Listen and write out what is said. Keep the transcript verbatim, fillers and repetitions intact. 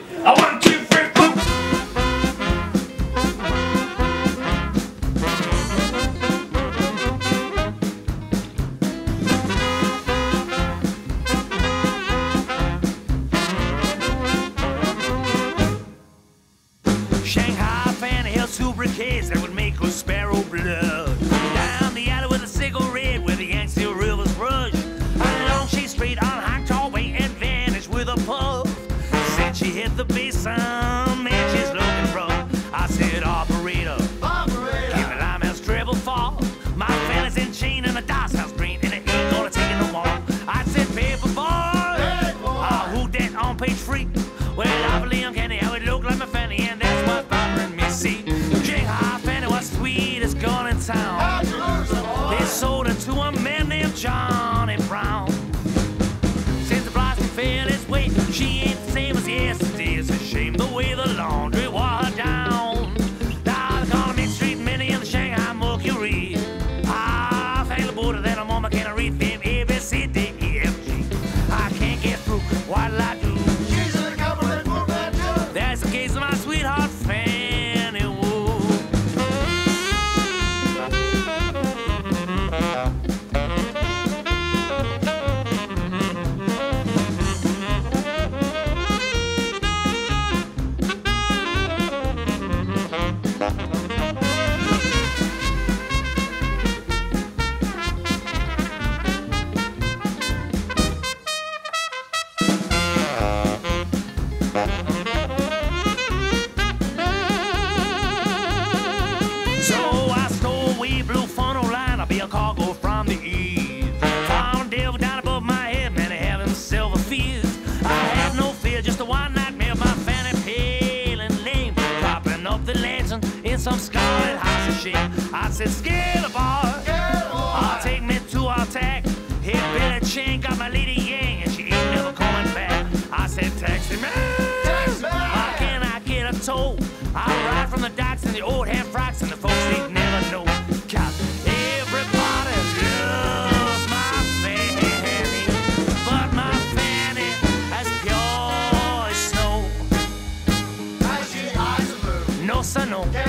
I want two, three, four. Shanghai Fanny held two briquettes that would make her sparrow blood. Down the alley with a cigarette where the Yangtze rivers rush. Along she straight on High Way and vanished with a puff. Said she hit the basin, man, she's looking rough. I said, operator, operator, give me Limehouse treble fall. My Fanny's in chain and a DOS house green and it ain't gonna take it no more. I said, paper boy, ah, who that on page three? Well, I believe I'm candy, how it look like my Fanny, and that's what's bothering me. See, Shanghai Fanny was sweet as gone in town. They sold her to a man named Johnny Brown. Since the blossom fell its way, she ain't the same as yesterday. It's a shame the way the laundry wore down. Now they call me Street Minnie in the Shanghai Mercury. Ah, I feel bolder than a mama can read them A B C D E F G. I can't get through, what'll I do? That's the case of my sweetheart Fanny Woo. So I stole a wee blue funnel line, I'll be a cargo from the east. Found a devil down above my head, man, I have him silver fears. I have no fear, just a one nightmare of my Fanny pale and lame, propping up the lantern in some scarlet house of shame. I said, Scaler boy, I'll take me to our tack. Hit Billy Chain, got my lady Yang, and she ain't never coming back. I said, taxi man, how can I get a tow? I ride from the docks in the old half frocks and the folks they never know. Cause everybody loves my Fanny, but my Fanny as pure as snow. No, sir, no.